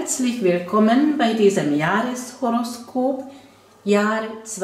Herzlich willkommen bei diesem Jahreshoroskop, Jahr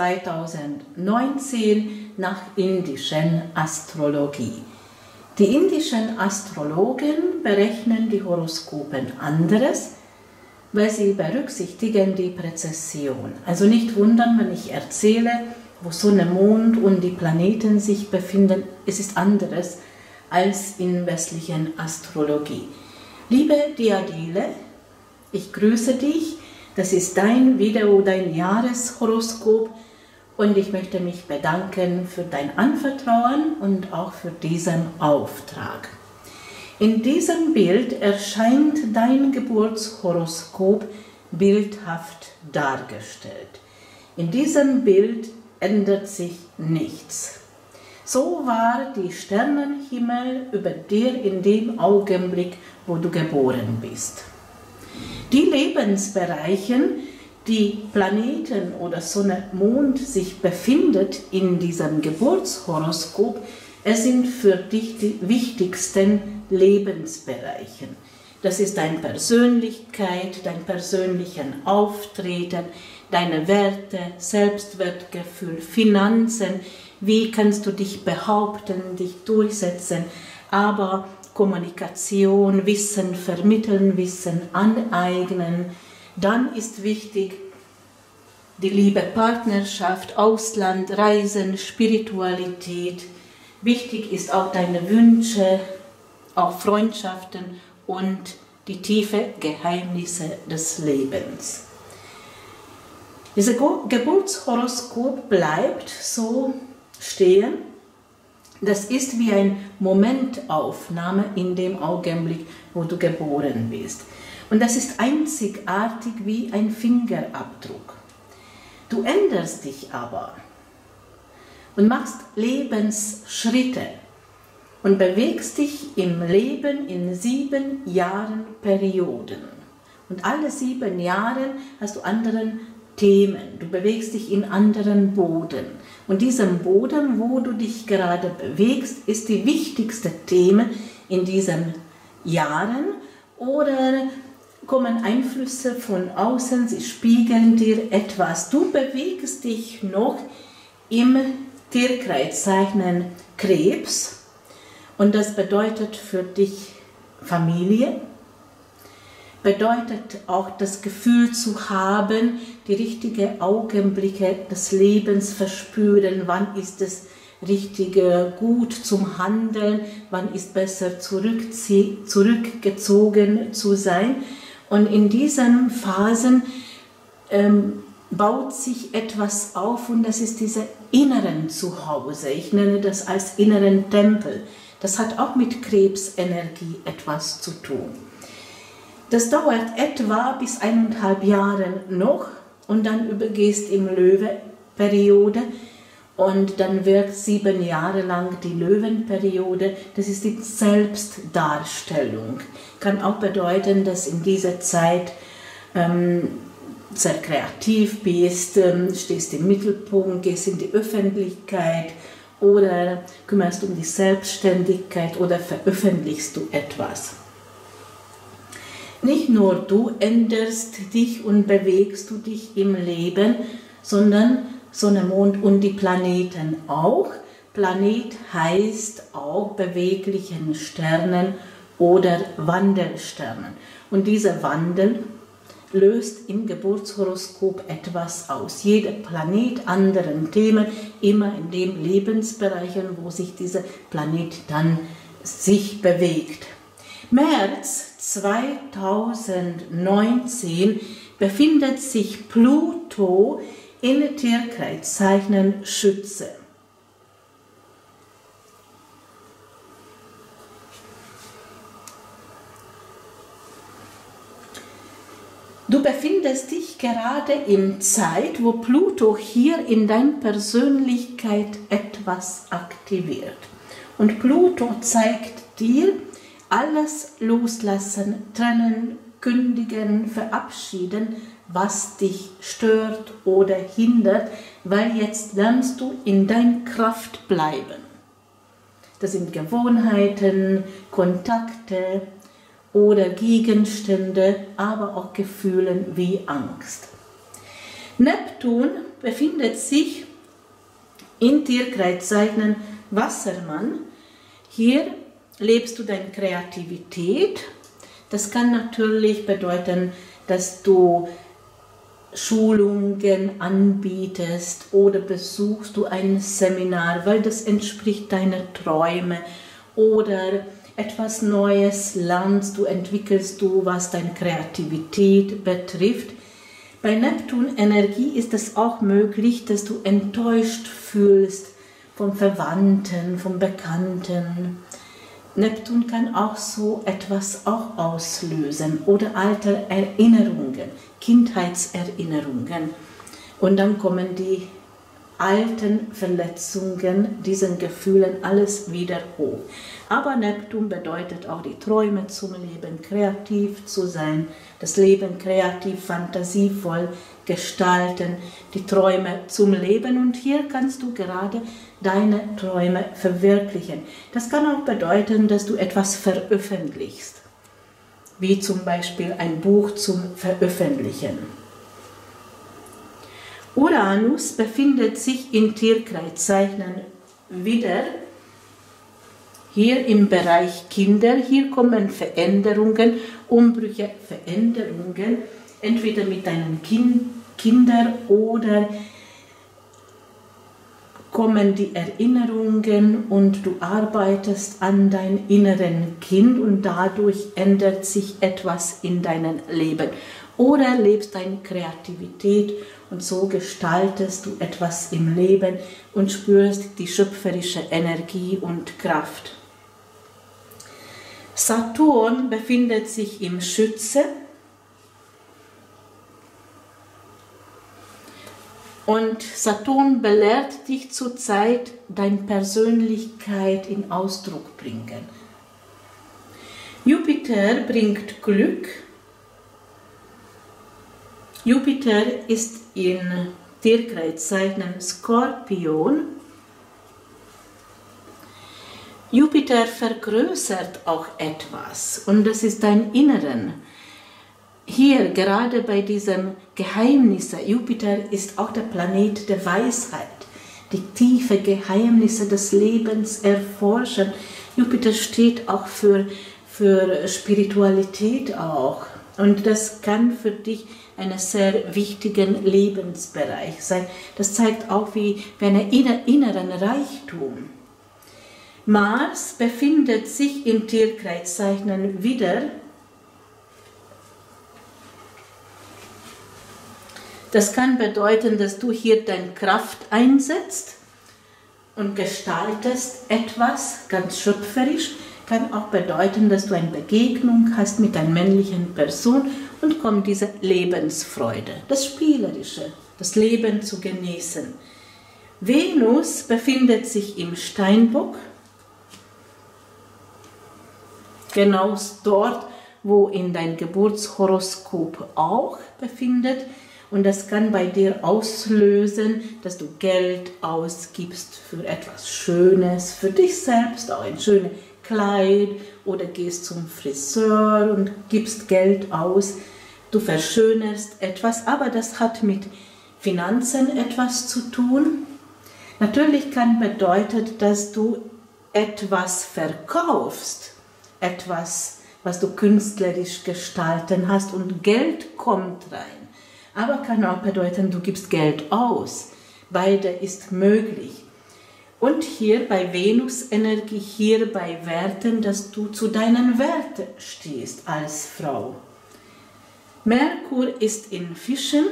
2019 nach indischen Astrologie. Die indischen Astrologen berechnen die Horoskopen anderes, weil sie berücksichtigen die Präzession. Also nicht wundern, wenn ich erzähle, wo Sonne, Mond und die Planeten sich befinden. Es ist anderes als in westlichen Astrologie. Liebe Diadele, ich grüße dich. Das ist dein Video, dein Jahreshoroskop und ich möchte mich bedanken für dein Anvertrauen und auch für diesen Auftrag. In diesem Bild erscheint dein Geburtshoroskop bildhaft dargestellt. In diesem Bild ändert sich nichts. So war die Sternenhimmel über dir in dem Augenblick, wo du geboren bist. Die Lebensbereiche, die Planeten oder Sonne, Mond sich befindet in diesem Geburtshoroskop, es sind für dich die wichtigsten Lebensbereiche. Das ist deine Persönlichkeit, dein persönliches Auftreten, deine Werte, Selbstwertgefühl, Finanzen, wie kannst du dich behaupten, dich durchsetzen, aber Kommunikation, Wissen vermitteln, Wissen aneignen. Dann ist wichtig die Liebe, Partnerschaft, Ausland, Reisen, Spiritualität. Wichtig ist auch deine Wünsche, auch Freundschaften und die tiefen Geheimnisse des Lebens. Dieses Geburtshoroskop bleibt so stehen. Das ist wie eine Momentaufnahme in dem Augenblick, wo du geboren bist. Und das ist einzigartig wie ein Fingerabdruck. Du änderst dich aber und machst Lebensschritte und bewegst dich im Leben in 7 Jahren Perioden. Und alle 7 Jahre hast du anderen Themen. Du bewegst dich in anderen Boden. Und diesem Boden, wo du dich gerade bewegst, ist die wichtigste Thema in diesen Jahren. Oder kommen Einflüsse von außen, sie spiegeln dir etwas. Du bewegst dich noch im Tierkreiszeichen Krebs. Und das bedeutet für dich Familie. Bedeutet auch das Gefühl zu haben, die richtigen Augenblicke des Lebens verspüren, wann ist es richtige gut zum Handeln, wann ist besser zurückgezogen zu sein. Und in diesen Phasen baut sich etwas auf und das ist diese inneren Zuhause. Ich nenne das als inneren Tempel. Das hat auch mit Krebsenergie etwas zu tun. Das dauert etwa bis 1,5 Jahre noch und dann übergehst im Löwenperiode und dann wird 7 Jahre lang die Löwenperiode. Das ist die Selbstdarstellung. Kann auch bedeuten, dass in dieser Zeit sehr kreativ bist, stehst im Mittelpunkt, gehst in die Öffentlichkeit oder kümmerst um die Selbstständigkeit oder veröffentlichst du etwas. Nicht nur du änderst dich und bewegst du dich im Leben, sondern Sonne, Mond und die Planeten auch. Planet heißt auch beweglichen Sternen oder Wandelsternen. Und dieser Wandel löst im Geburtshoroskop etwas aus. Jeder Planet, anderen Themen, immer in den Lebensbereichen, wo sich dieser Planet dann sich bewegt. März 2019 befindet sich Pluto in Tierkreiszeichen Schütze. Du befindest dich gerade in Zeit, wo Pluto hier in deiner Persönlichkeit etwas aktiviert. Und Pluto zeigt dir, alles loslassen, trennen, kündigen, verabschieden, was dich stört oder hindert, weil jetzt lernst du in deiner Kraft bleiben. Das sind Gewohnheiten, Kontakte oder Gegenstände, aber auch Gefühlen wie Angst. Neptun befindet sich in Tierkreiszeichen Wassermann. Hier lebst du deine Kreativität. Das kann natürlich bedeuten, dass du Schulungen anbietest oder besuchst du ein Seminar, weil das entspricht deinen Träumen, oder etwas Neues lernst du, entwickelst du, was deine Kreativität betrifft. Bei Neptun-Energie ist es auch möglich, dass du enttäuscht fühlst von Verwandten, von Bekannten. Neptun kann auch so etwas auch auslösen oder alte Erinnerungen, Kindheitserinnerungen. Und dann kommen die alten Verletzungen, diesen Gefühlen alles wieder hoch. Aber Neptun bedeutet auch die Träume zum Leben, kreativ zu sein, das Leben kreativ, fantasievoll gestalten, die Träume zum Leben. Und hier kannst du gerade deine Träume verwirklichen. Das kann auch bedeuten, dass du etwas veröffentlichst, wie zum Beispiel ein Buch zum Veröffentlichen. Uranus befindet sich in Tierkreiszeichen Widder, hier im Bereich Kinder. Hier kommen Veränderungen, Umbrüche, Veränderungen, entweder mit deinen Kindern oder kommen die Erinnerungen und du arbeitest an deinem inneren Kind und dadurch ändert sich etwas in deinem Leben. Oder lebst deine Kreativität und so gestaltest du etwas im Leben und spürst die schöpferische Energie und Kraft. Saturn befindet sich im Schütze und Saturn belehrt dich zurzeit, deine Persönlichkeit in Ausdruck bringen. Jupiter bringt Glück. Jupiter ist in Tierkreiszeichen Skorpion. Jupiter vergrößert auch etwas und das ist dein Inneren. Hier, gerade bei diesem Geheimnisse, Jupiter ist auch der Planet der Weisheit, die tiefe Geheimnisse des Lebens erforschen. Jupiter steht auch für Spiritualität auch und das kann für dich einen sehr wichtigen Lebensbereich sein. Das zeigt auch wie einen inneren Reichtum. Mars befindet sich im Tierkreiszeichen Widder. Das kann bedeuten, dass du hier deine Kraft einsetzt und gestaltest etwas ganz schöpferisch. Kann auch bedeuten, dass du eine Begegnung hast mit einer männlichen Person und kommt diese Lebensfreude, das Spielerische, das Leben zu genießen. Venus befindet sich im Steinbock, genau dort, wo in dein Geburtshoroskop auch befindet. Und das kann bei dir auslösen, dass du Geld ausgibst für etwas Schönes, für dich selbst, auch ein schönes Kleid, oder gehst zum Friseur und gibst Geld aus. Du verschönerst etwas, aber das hat mit Finanzen etwas zu tun. Natürlich kann bedeuten, dass du etwas verkaufst, etwas, was du künstlerisch gestalten hast und Geld kommt rein. Aber kann auch bedeuten, du gibst Geld aus. Beide ist möglich. Und hier bei Venus-Energie, hier bei Werten, dass du zu deinen Werten stehst als Frau. Merkur ist in Fischen.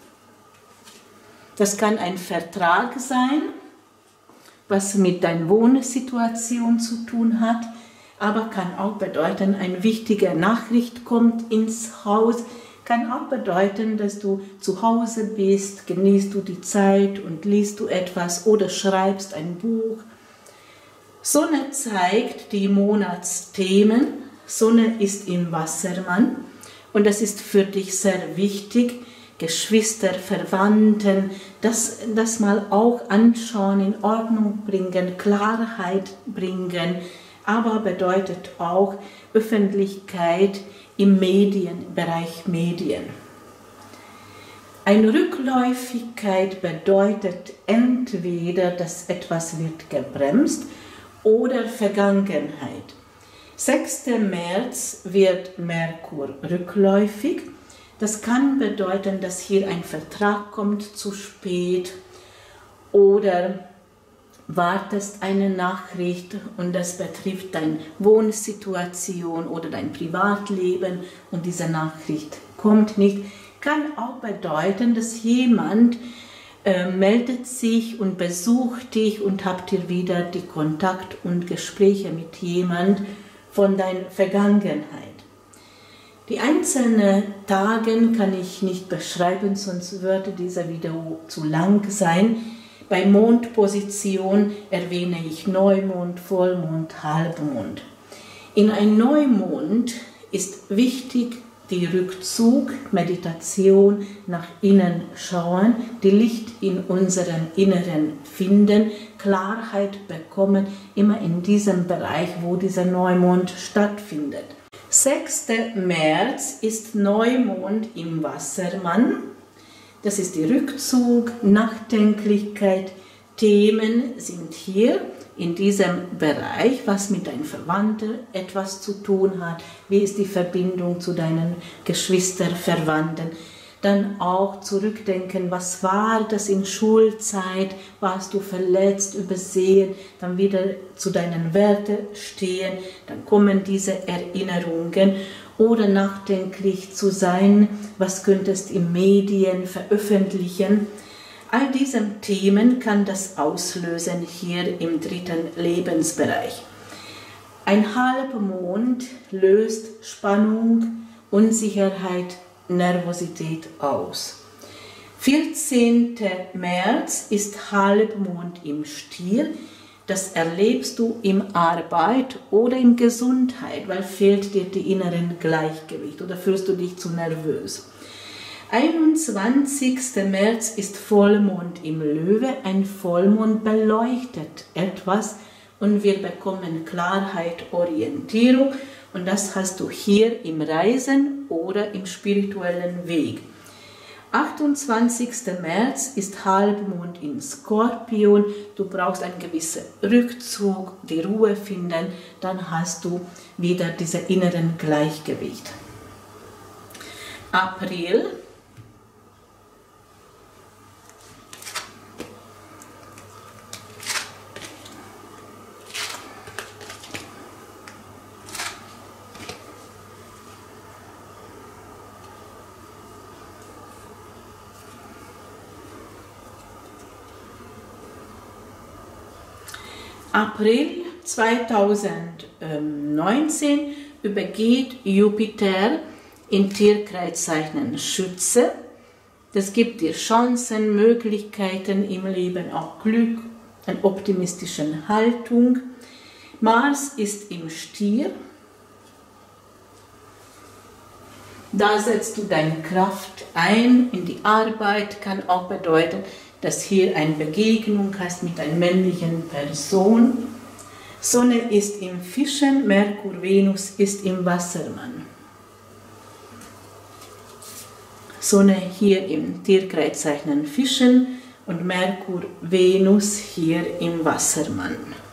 Das kann ein Vertrag sein, was mit deiner Wohnsituation zu tun hat, aber kann auch bedeuten, eine wichtige Nachricht kommt ins Haus. Kann auch bedeuten, dass du zu Hause bist, genießt du die Zeit und liest du etwas oder schreibst ein Buch. Sonne zeigt die Monatsthemen. Sonne ist im Wassermann und das ist für dich sehr wichtig. Geschwister, Verwandten, das mal auch anschauen, in Ordnung bringen, Klarheit bringen, aber bedeutet auch Öffentlichkeit im Bereich Medien. Eine Rückläufigkeit bedeutet entweder, dass etwas wird gebremst oder Vergangenheit. 6. März wird Merkur rückläufig. Das kann bedeuten, dass hier ein Vertrag kommt zu spät oder wartest eine Nachricht und das betrifft deine Wohnsituation oder dein Privatleben und diese Nachricht kommt nicht. Kann auch bedeuten, dass jemand meldet sich und besucht dich und habt ihr wieder die Kontakt und Gespräche mit jemand von deiner Vergangenheit. Die einzelnen Tage kann ich nicht beschreiben, sonst würde dieser Video zu lang sein. Bei Mondposition erwähne ich Neumond, Vollmond, Halbmond. In einem Neumond ist wichtig, die Rückzug, Meditation, nach innen schauen, die Licht in unserem Inneren finden, Klarheit bekommen, immer in diesem Bereich, wo dieser Neumond stattfindet. 6. März ist Neumond im Wassermann. Das ist der Rückzug, Nachdenklichkeit, Themen sind hier in diesem Bereich, was mit deinen Verwandten etwas zu tun hat, wie ist die Verbindung zu deinen Geschwistern, Verwandten. Dann auch zurückdenken, was war das in Schulzeit, warst du verletzt, übersehen, dann wieder zu deinen Werten stehen, dann kommen diese Erinnerungen. Oder nachdenklich zu sein, was könntest du in Medien veröffentlichen. All diese Themen kann das auslösen hier im 3. Lebensbereich. Ein Halbmond löst Spannung, Unsicherheit, Nervosität aus. 14. März ist Halbmond im Stier. Das erlebst du in Arbeit oder in Gesundheit, weil fehlt dir die inneren Gleichgewicht oder fühlst du dich zu nervös. 21. März ist Vollmond im Löwe. Ein Vollmond beleuchtet etwas und wir bekommen Klarheit, Orientierung und das hast du hier im Reisen oder im spirituellen Weg. 28. März ist Halbmond im Skorpion. Du brauchst einen gewissen Rückzug, die Ruhe finden, dann hast du wieder dieses inneren Gleichgewicht. April. April 2019 übergeht Jupiter in Tierkreiszeichen Schütze. Das gibt dir Chancen, Möglichkeiten im Leben, auch Glück, eine optimistische Haltung. Mars ist im Stier. Da setzt du deine Kraft ein in die Arbeit, kann auch bedeuten, dass hier eine Begegnung hast mit einer männlichen Person. Sonne ist im Fischen, Merkur, Venus ist im Wassermann. Sonne hier im Tierkreiszeichen Fischen und Merkur, Venus hier im Wassermann.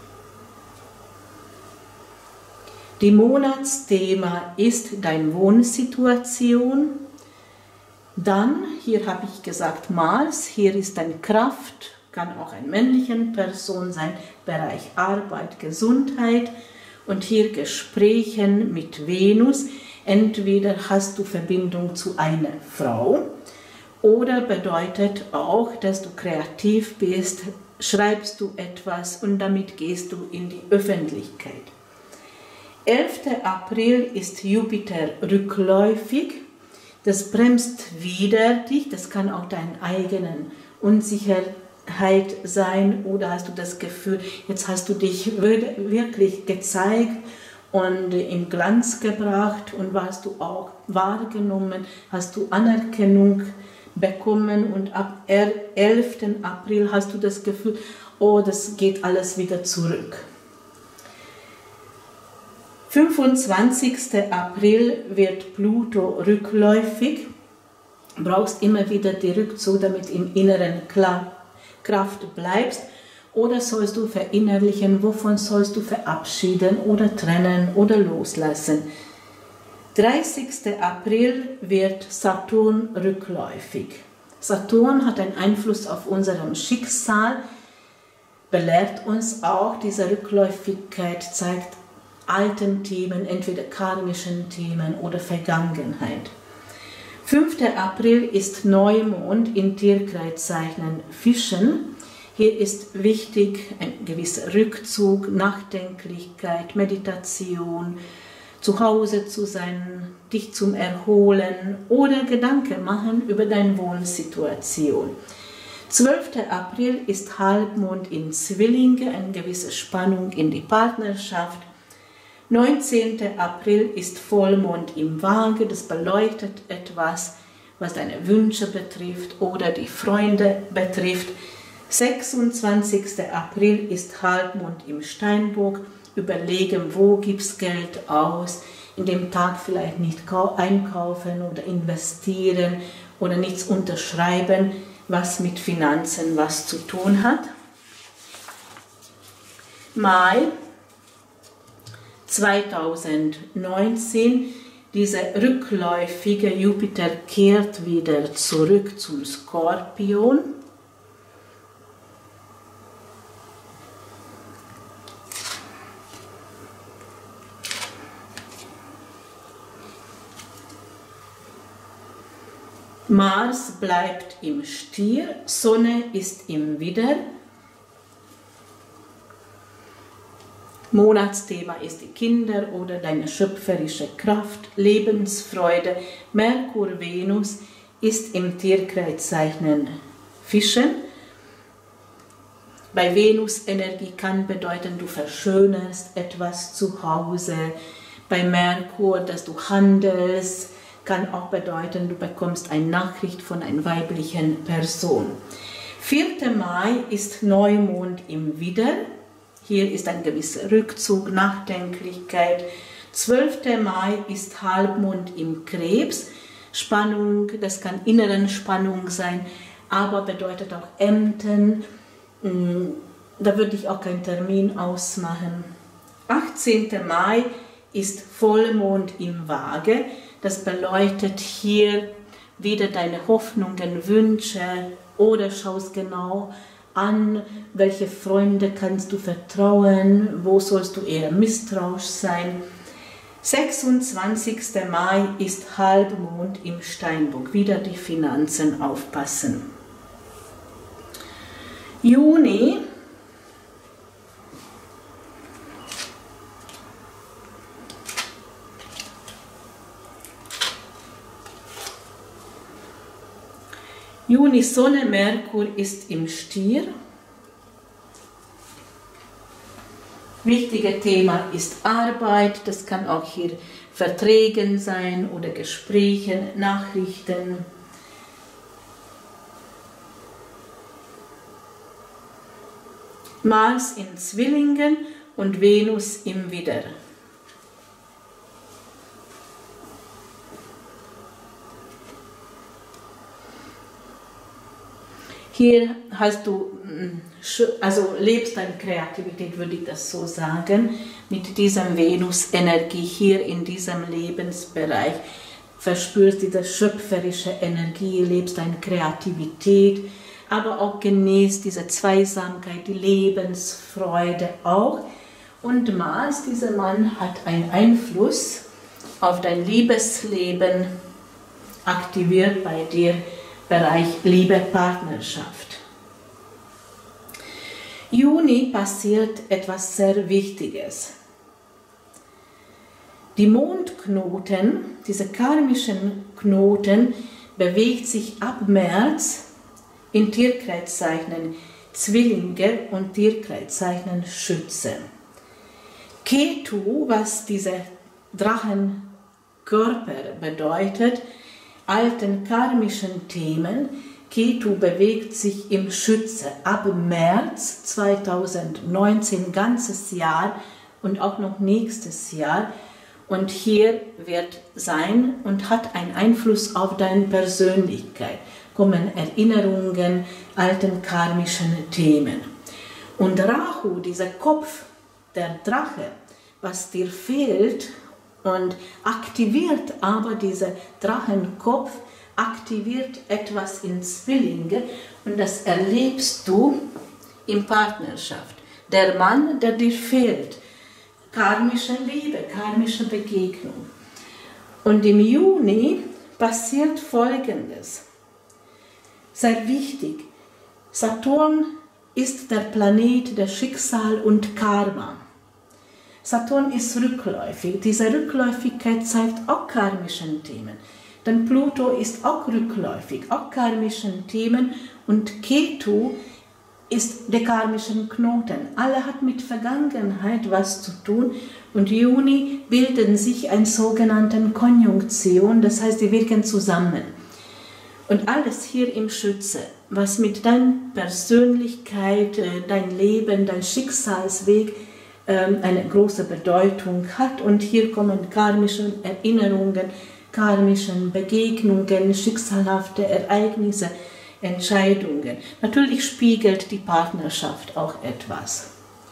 Die Monatsthema ist deine Wohnsituation. Dann, hier habe ich gesagt Mars, hier ist deine Kraft, kann auch eine männliche Person sein, Bereich Arbeit, Gesundheit und hier Gesprächen mit Venus. Entweder hast du Verbindung zu einer Frau oder bedeutet auch, dass du kreativ bist, schreibst du etwas und damit gehst du in die Öffentlichkeit. 11. April ist Jupiter rückläufig. Das bremst wieder dich, das kann auch deine eigene Unsicherheit sein oder hast du das Gefühl, jetzt hast du dich wirklich gezeigt und im Glanz gebracht und warst du auch wahrgenommen, hast du Anerkennung bekommen und ab 11. April hast du das Gefühl, oh, das geht alles wieder zurück. 25. April wird Pluto rückläufig. Du brauchst immer wieder die Rückzug, damit im Inneren Kraft bleibst. Oder sollst du verinnerlichen, wovon sollst du verabschieden oder trennen oder loslassen. 30. April wird Saturn rückläufig. Saturn hat einen Einfluss auf unserem Schicksal, belehrt uns auch, diese Rückläufigkeit zeigt alten Themen, entweder karmischen Themen oder Vergangenheit. 5. April ist Neumond in Tierkreiszeichen Fischen. Hier ist wichtig ein gewisser Rückzug, Nachdenklichkeit, Meditation, zu Hause zu sein, dich zum Erholen oder Gedanken machen über deine Wohnsituation. 12. April ist Halbmond in Zwillinge, eine gewisse Spannung in die Partnerschaft. 19. April ist Vollmond im Waage, das beleuchtet etwas, was deine Wünsche betrifft oder die Freunde betrifft. 26. April ist Halbmond im Steinbock, überlegen, wo gibst Geld aus, in dem Tag vielleicht nicht einkaufen oder investieren oder nichts unterschreiben, was mit Finanzen was zu tun hat. Mai 2019, dieser rückläufige Jupiter kehrt wieder zurück zum Skorpion. Mars bleibt im Stier, Sonne ist im Widder. Monatsthema ist die Kinder oder deine schöpferische Kraft, Lebensfreude. Merkur, Venus ist im Tierkreiszeichen Fischen. Bei Venus Energie kann bedeuten, du verschönerst etwas zu Hause. Bei Merkur, dass du handelst, kann auch bedeuten, du bekommst eine Nachricht von einer weiblichen Person. 4. Mai ist Neumond im Widder. Hier ist ein gewisser Rückzug, Nachdenklichkeit. 12. Mai ist Halbmond im Krebs. Spannung, das kann innere Spannung sein, aber bedeutet auch Ämter. Da würde ich auch keinen Termin ausmachen. 18. Mai ist Vollmond im Waage. Das beleuchtet hier wieder deine Hoffnungen, Wünsche oder schaust genau an, welche Freunde kannst du vertrauen, wo sollst du eher misstrauisch sein. 26. Mai ist Halbmond im Steinbock, wieder die Finanzen aufpassen. Juni Sonne, Merkur ist im Stier. Wichtiges Thema ist Arbeit, das kann auch hier Verträgen sein oder Gespräche, Nachrichten. Mars in Zwillingen und Venus im Widder. Hier hast du, also lebst deine Kreativität, würde ich das so sagen, mit dieser Venus-Energie hier in diesem Lebensbereich. Verspürst diese schöpferische Energie, lebst deine Kreativität, aber auch genießt diese Zweisamkeit, die Lebensfreude auch. Und Mars, dieser Mann, hat einen Einfluss auf dein Liebesleben, aktiviert bei dir Bereich Liebe, Partnerschaft. Juni passiert etwas sehr Wichtiges. Die Mondknoten, diese karmischen Knoten, bewegt sich ab März in Tierkreiszeichen Zwillinge und Tierkreiszeichen Schütze. Ketu, was dieser Drachenkörper bedeutet, alten karmischen Themen. Ketu bewegt sich im Schütze ab März 2019, ganzes Jahr und auch noch nächstes Jahr, Und hier wird sein und hat einen Einfluss auf deine Persönlichkeit, kommen Erinnerungen, alten karmischen Themen. Und Rahu, dieser Kopf, der Drache, was dir fehlt und aktiviert aber dieser Drachenkopf, aktiviert etwas in Zwillinge und das erlebst du in Partnerschaft. Der Mann, der dir fehlt, karmische Liebe, karmische Begegnung. Und im Juni passiert Folgendes. Sehr wichtig, Saturn ist der Planet der Schicksal und Karma. Saturn ist rückläufig. Diese Rückläufigkeit zeigt auch karmischen Themen. Denn Pluto ist auch rückläufig, auch karmischen Themen. Und Ketu ist der karmischen Knoten. Alle hat mit Vergangenheit was zu tun. Und Juni bilden sich eine sogenannte Konjunktion, das heißt, sie wirken zusammen. Und alles hier im Schütze, was mit deiner Persönlichkeit, dein Leben, dein Schicksalsweg eine große Bedeutung hat. Und hier kommen karmische Erinnerungen, karmischen Begegnungen, schicksalhafte Ereignisse, Entscheidungen. Natürlich spiegelt die Partnerschaft auch etwas.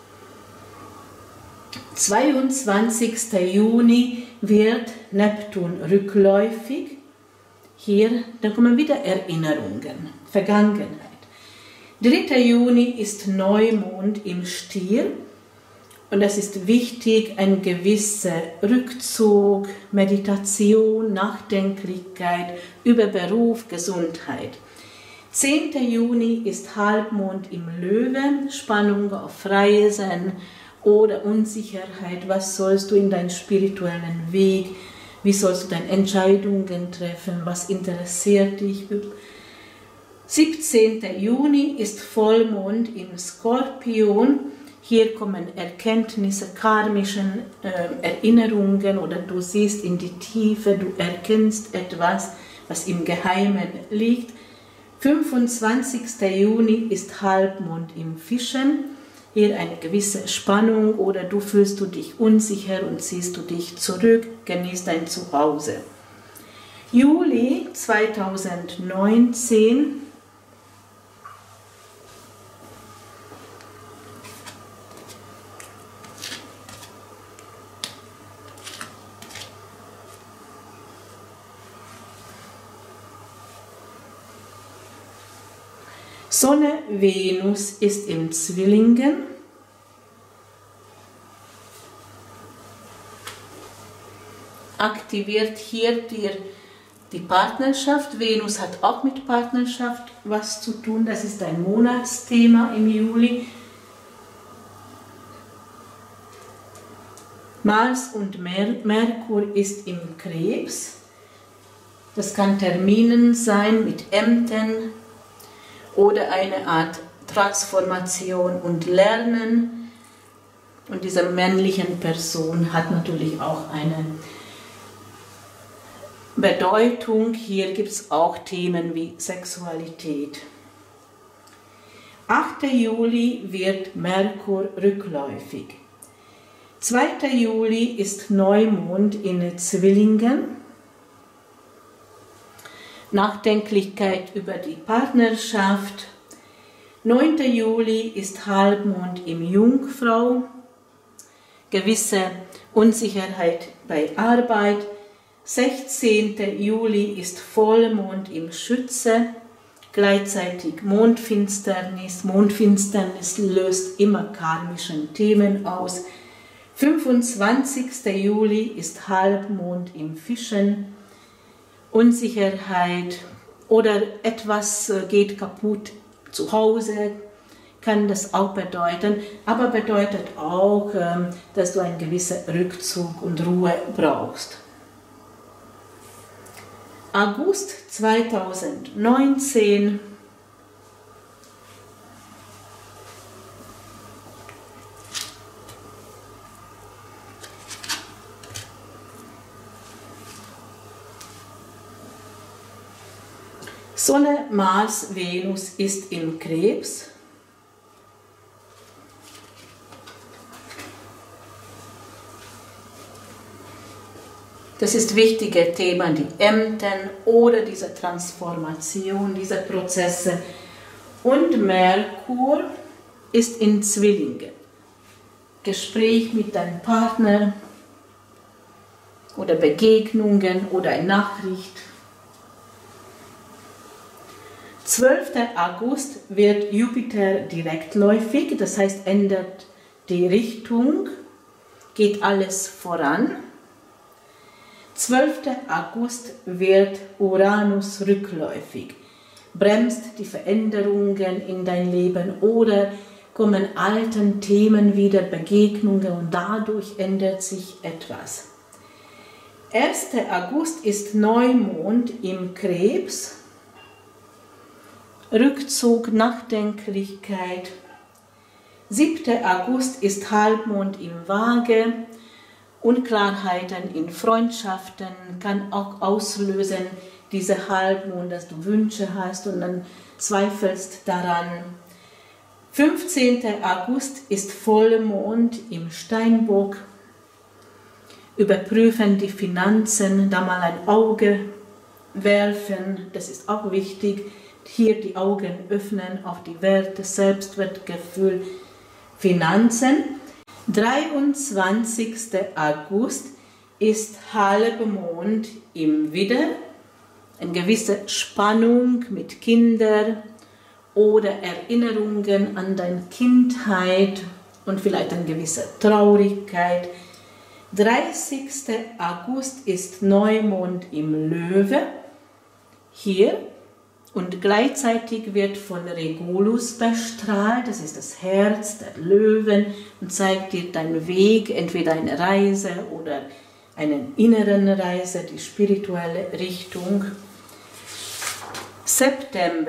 22. Juni wird Neptun rückläufig. Hier, da kommen wieder Erinnerungen, Vergangenheit. 3. Juni ist Neumond im Stier. Und es ist wichtig, ein gewisser Rückzug, Meditation, Nachdenklichkeit über Beruf, Gesundheit. 10. Juni ist Halbmond im Löwen, Spannung auf Reisen oder Unsicherheit. Was sollst du in deinem spirituellen Weg? Wie sollst du deine Entscheidungen treffen? Was interessiert dich? 17. Juni ist Vollmond im Skorpion. Hier kommen Erkenntnisse, karmischen Erinnerungen oder du siehst in die Tiefe, du erkennst etwas, was im Geheimen liegt. 25. Juni ist Halbmond im Fischen. Hier eine gewisse Spannung oder du fühlst du dich unsicher und ziehst du dich zurück, genießt dein Zuhause. Juli 2019 Sonne, Venus ist im Zwillingen. Aktiviert hier die Partnerschaft. Venus hat auch mit Partnerschaft was zu tun. Das ist ein Monatsthema im Juli. Mars und Merkur ist im Krebs. Das kann Terminen sein mit Ämtern oder eine Art Transformation und Lernen. Und diese männliche Person hat natürlich auch eine Bedeutung. Hier gibt es auch Themen wie Sexualität. 8. Juli wird Merkur rückläufig. 2. Juli ist Neumond in Zwillingen. Nachdenklichkeit über die Partnerschaft. 9. Juli ist Halbmond im Jungfrau. Gewisse Unsicherheit bei Arbeit. 16. Juli ist Vollmond im Schütze. Gleichzeitig Mondfinsternis. Mondfinsternis löst immer karmische Themen aus. 25. Juli ist Halbmond im Fischen. Unsicherheit oder etwas geht kaputt zu Hause, kann das auch bedeuten, aber bedeutet auch, dass du einen gewissen Rückzug und Ruhe brauchst. August 2019 Sonne, Mars, Venus ist im Krebs. Das ist wichtige Thema, die Ämter oder diese Transformation, diese Prozesse. Und Merkur ist in Zwillinge. Gespräch mit deinem Partner oder Begegnungen oder eine Nachricht. 12. August wird Jupiter direktläufig, das heißt ändert die Richtung, geht alles voran. 12. August wird Uranus rückläufig, bremst die Veränderungen in dein Leben oder kommen alten Themen wieder, Begegnungen und dadurch ändert sich etwas. 1. August ist Neumond im Krebs, Rückzug, Nachdenklichkeit. 7. August ist Halbmond im Waage, Unklarheiten in Freundschaften, kann auch auslösen, diese Halbmond, dass du Wünsche hast und dann zweifelst daran. 15. August ist Vollmond im Steinbock, überprüfen die Finanzen, da mal ein Auge werfen, das ist auch wichtig, hier die Augen öffnen auf die Werte, Selbstwertgefühl, Finanzen. 23. August ist Halbmond im Widder, eine gewisse Spannung mit Kindern oder Erinnerungen an deine Kindheit und vielleicht eine gewisse Traurigkeit. 30. August ist Neumond im Löwe, hier, und gleichzeitig wird von Regulus bestrahlt, das ist das Herz der Löwen, und zeigt dir deinen Weg, entweder eine Reise oder eine innere Reise, die spirituelle Richtung. September.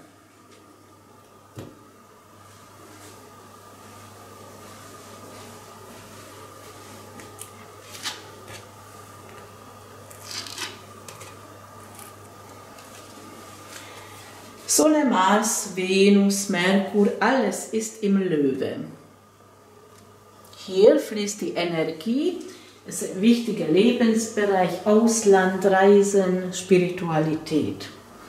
Sonne, Mars, Venus, Merkur, alles ist im Löwe. Hier fließt die Energie, das ist ein wichtiger Lebensbereich, Ausland, Reisen, Spiritualität.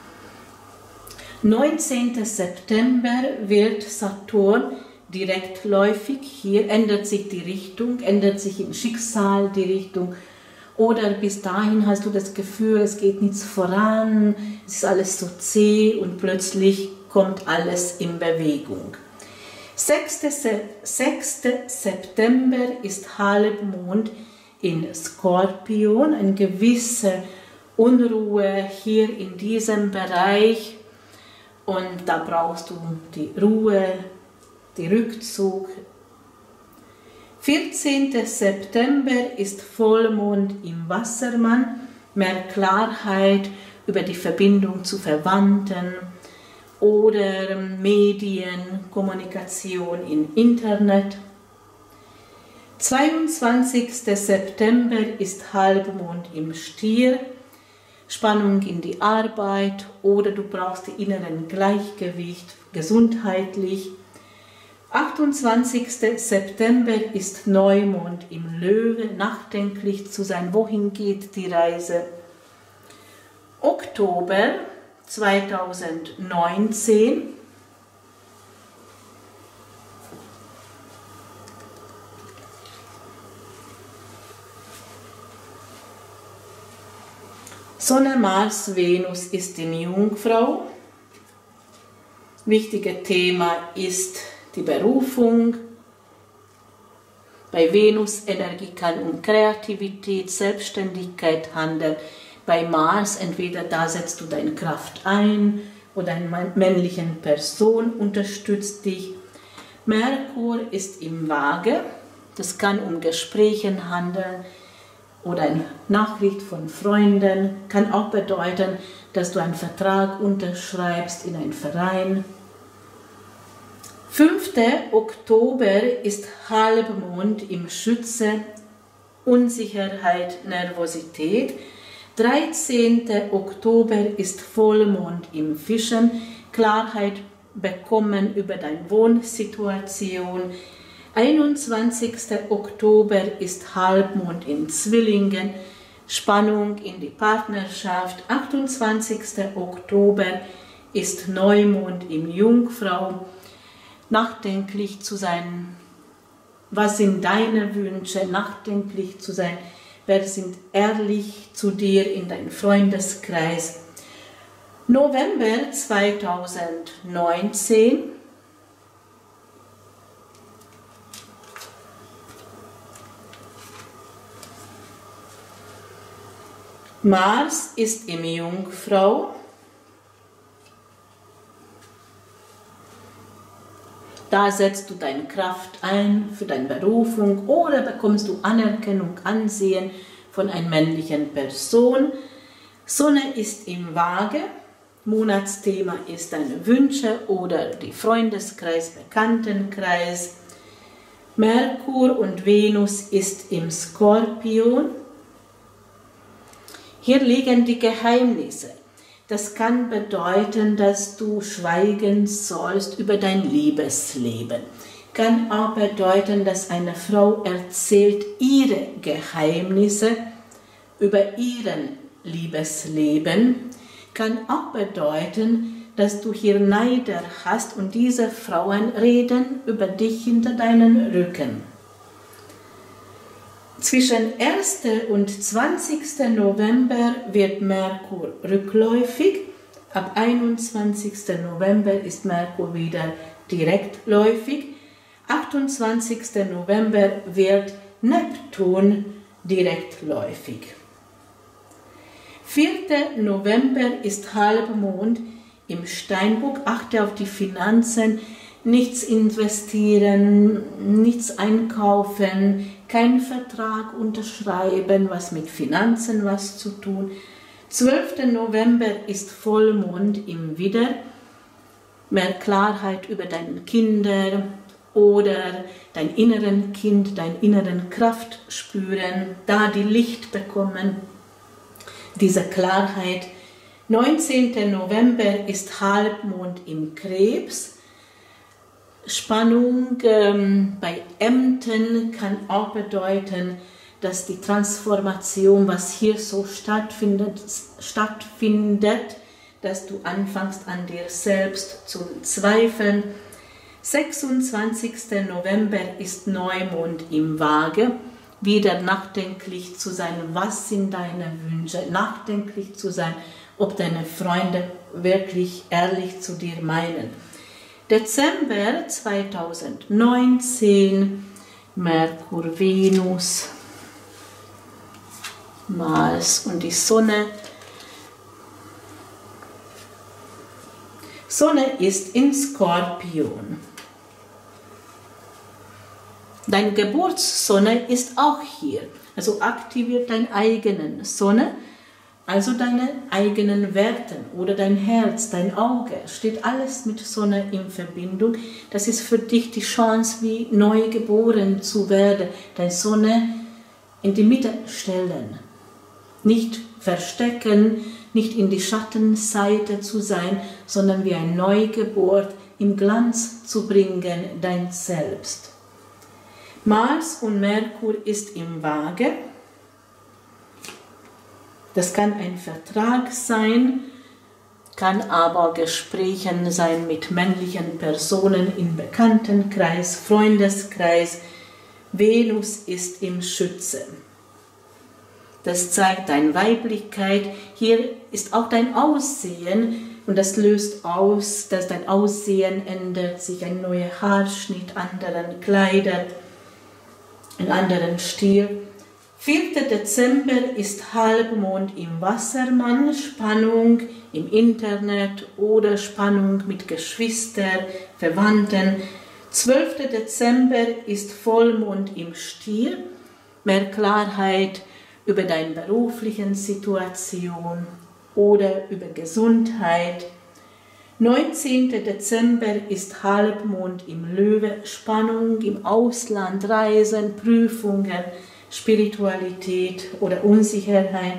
19. September wird Saturn direktläufig, hier ändert sich die Richtung, ändert sich im Schicksal die Richtung. Oder bis dahin hast du das Gefühl, es geht nichts voran, es ist alles so zäh und plötzlich kommt alles in Bewegung. 6. September ist Halbmond in Skorpion, eine gewisse Unruhe hier in diesem Bereich und da brauchst du die Ruhe, den Rückzug. 14. September ist Vollmond im Wassermann, mehr Klarheit über die Verbindung zu Verwandten oder Medien, Kommunikation im Internet. 22. September ist Halbmond im Stier, Spannung in die Arbeit oder du brauchst die inneren Gleichgewicht, gesundheitlich. 28. September ist Neumond im Löwe, nachdenklich zu sein, wohin geht die Reise. Oktober 2019. Sonne, Mars, Venus ist in Jungfrau. Wichtiges Thema ist die Berufung. Bei Venus Energie kann um Kreativität, Selbstständigkeit handeln. Bei Mars entweder da setzt du deine Kraft ein oder eine männliche Person unterstützt dich. Merkur ist im Waage. Das kann um Gespräche handeln oder eine Nachricht von Freunden. Kann auch bedeuten, dass du einen Vertrag unterschreibst in einen Verein. 5. Oktober ist Halbmond im Schütze, Unsicherheit, Nervosität. 13. Oktober ist Vollmond im Fischen, Klarheit bekommen über deine Wohnsituation. 21. Oktober ist Halbmond in Zwillingen, Spannung in die Partnerschaft. 28. Oktober ist Neumond im Jungfrau. Nachdenklich zu sein. Was sind deine Wünsche? Nachdenklich zu sein. Wer sind ehrlich zu dir in deinem Freundeskreis? November 2019. Mars ist im Jungfrau. Da setzt du deine Kraft ein für deine Berufung oder bekommst du Anerkennung, Ansehen von einer männlichen Person. Sonne ist im Waage. Monatsthema ist deine Wünsche oder die Freundeskreis, Bekanntenkreis. Merkur und Venus ist im Skorpion. Hier liegen die Geheimnisse. Das kann bedeuten, dass du schweigen sollst über dein Liebesleben. Kann auch bedeuten, dass eine Frau erzählt ihre Geheimnisse über ihren Liebesleben. Kann auch bedeuten, dass du hier Neider hast und diese Frauen reden über dich hinter deinen Rücken. Zwischen 1. und 20. November wird Merkur rückläufig. Ab 21. November ist Merkur wieder direktläufig. 28. November wird Neptun direktläufig. 4. November ist Halbmond im Steinbock. Achte auf die Finanzen. Nichts investieren, nichts einkaufen, keinen Vertrag unterschreiben, was mit Finanzen was zu tun. 12. November ist Vollmond im Widder. Mehr Klarheit über deine Kinder oder dein inneren Kind, deine inneren Kraft spüren, da die Licht bekommen, diese Klarheit. 19. November ist Halbmond im Krebs. Spannung bei Ämtern kann auch bedeuten, dass die Transformation, was hier so stattfindet, dass du anfängst an dir selbst zu zweifeln. 26. November ist Neumond im Waage. Wieder nachdenklich zu sein, was sind deine Wünsche, nachdenklich zu sein, ob deine Freunde wirklich ehrlich zu dir meinen. Dezember 2019, Merkur, Venus, Mars und die Sonne. Sonne ist in Skorpion. Deine Geburtssonne ist auch hier. Also aktiviert deine eigenen Sonne. Also deine eigenen Werten oder dein Herz, dein Auge, steht alles mit Sonne in Verbindung. Das ist für dich die Chance, wie neu geboren zu werden. Deine Sonne in die Mitte stellen. Nicht verstecken, nicht in die Schattenseite zu sein, sondern wie ein Neugeburt im Glanz zu bringen, dein Selbst. Mars und Merkur ist im Waage. Das kann ein Vertrag sein, kann aber Gespräche sein mit männlichen Personen im Bekanntenkreis, Freundeskreis. Venus ist im Schütze. Das zeigt deine Weiblichkeit. Hier ist auch dein Aussehen und das löst aus, dass dein Aussehen ändert sich, ein neuer Haarschnitt, anderen Kleider, einen anderen Stil. 4. Dezember ist Halbmond im Wassermann, Spannung im Internet oder Spannung mit Geschwistern, Verwandten. 12. Dezember ist Vollmond im Stier, mehr Klarheit über deine berufliche Situation oder über Gesundheit. 19. Dezember ist Halbmond im Löwe, Spannung im Ausland, Reisen, Prüfungen, Spiritualität oder Unsicherheit.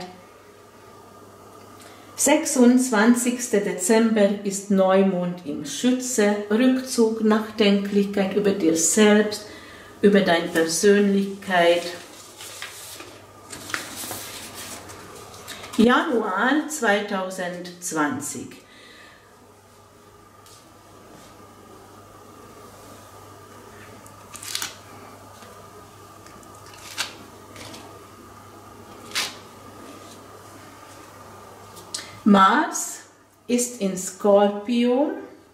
26. Dezember ist Neumond im Schütze, Rückzug, Nachdenklichkeit über dir selbst, über deine Persönlichkeit. Januar 2020. Mars ist in Skorpion.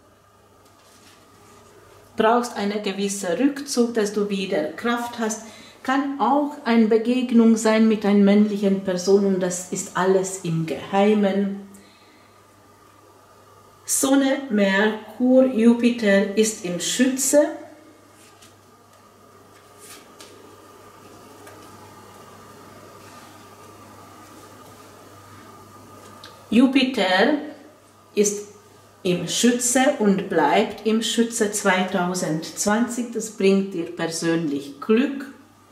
Brauchst einen gewissen Rückzug, dass du wieder Kraft hast. Kann auch eine Begegnung sein mit einer männlichen Person und das ist alles im Geheimen. Sonne, Merkur, Jupiter ist im Schütze. Jupiter ist im Schütze und bleibt im Schütze 2020. Das bringt dir persönlich Glück.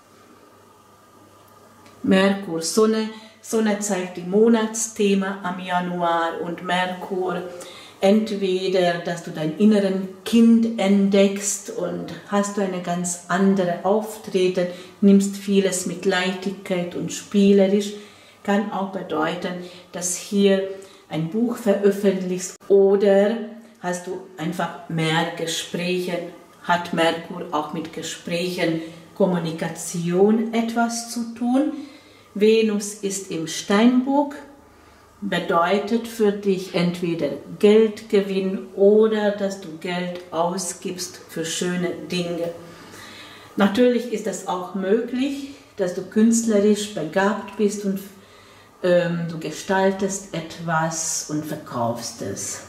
Merkur, Sonne. Sonne zeigt die Monatsthema am Januar und Merkur entweder, dass du dein inneren Kind entdeckst und hast du eine ganz andere Auftreten, nimmst vieles mit Leichtigkeit und spielerisch, kann auch bedeuten, dass hier ein Buch veröffentlichst oder hast du einfach mehr Gespräche, hat Merkur auch mit Gesprächen, Kommunikation etwas zu tun. Venus ist im Steinbock, bedeutet für dich entweder Geldgewinn oder dass du Geld ausgibst für schöne Dinge. Natürlich ist es auch möglich, dass du künstlerisch begabt bist und du gestaltest etwas und verkaufst es.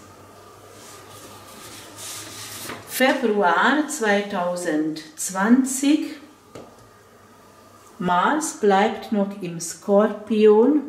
Februar 2020. Mars bleibt noch im Skorpion.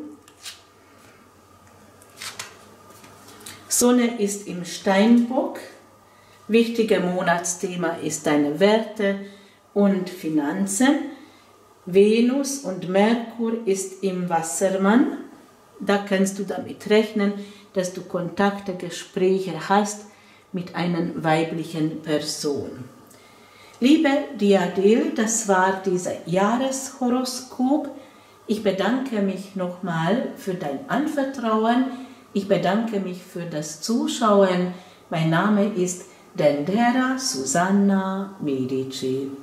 Sonne ist im Steinbock. Wichtiges Monatsthema ist deine Werte und Finanzen. Venus und Merkur ist im Wassermann. Da kannst du damit rechnen, dass du Kontakte, Gespräche hast mit einer weiblichen Person. Liebe Diadel, das war dieser Jahreshoroskop. Ich bedanke mich nochmal für dein Anvertrauen. Ich bedanke mich für das Zuschauen. Mein Name ist Dendera Susanna Medici.